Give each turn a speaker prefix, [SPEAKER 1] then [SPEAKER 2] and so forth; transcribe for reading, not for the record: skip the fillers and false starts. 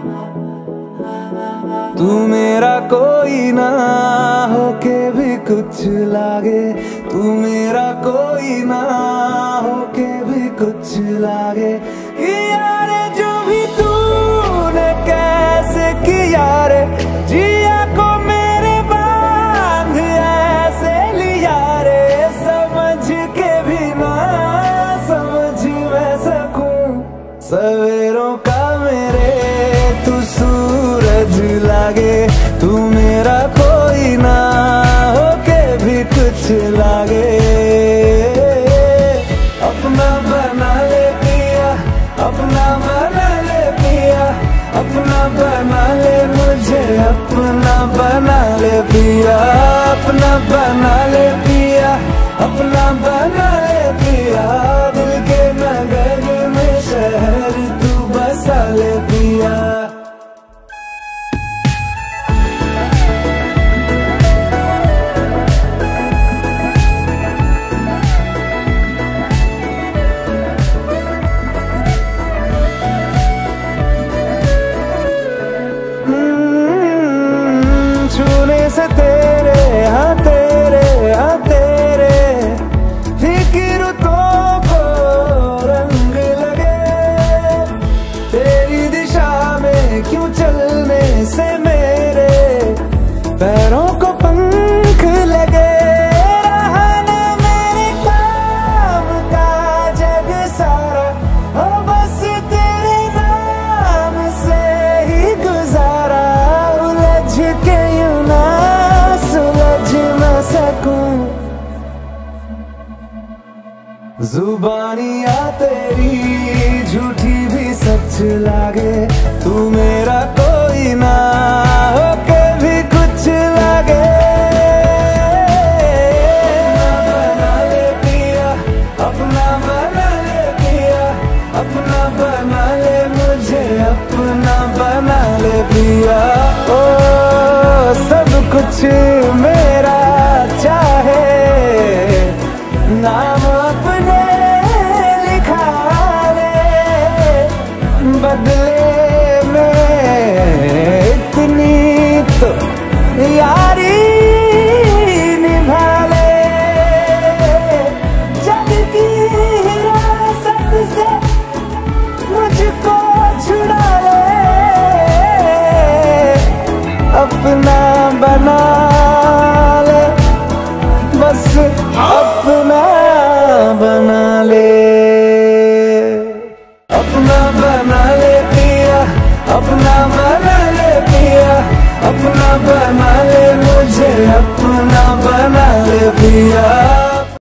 [SPEAKER 1] तू मेरा कोई ना होके भी कुछ लागे, तू मेरा कोई ना होके भी कुछ लागे। यार जो भी तूने कैसे किया रे, जिया को मेरे बांध ऐसे लिया रे, समझ के भी ना समझ मैं सकूं। सवेरों का मेरे तू सूरज लागे, तू मेरा कोई ना होके भी कुछ लागे। अपना बना ले पिया, अपना बना ले पिया, अपना बना ले मुझे, अपना बना ले पिया, अपना बना ले पिया, अपना बना ले पिया। दिल के नगर में शहर तू बसा ले पिया। छूने से तेरे हाँ तेरे हाँ तेरे फिक्र तो को रंग लगे, तेरी दिशा में क्यों चलने से मेरे पैरों को पंख लगे। रहा ना मेरे काम का जग सारा, हो बस तेरे नाम से ही गुजारा। उलझ के यूं ना सुलझ न सकूं, जुबानियाँ तेरी झूठी भी सच लागे, तू मेरा कोई ना होके भी कुछ लागे। अपना बना ले पिया, अपना बना ले पिया, अपना बना ले मुझे, अपना बना ले पिया। ओ सब कुछ मेरा चाहे, नाम अपने लिखा ले, बदले में इतनी तो यारी निभा ले। जग की हिरासत से मुझको छुड़ा ले, अपना बना ले, बस अपना बना ले।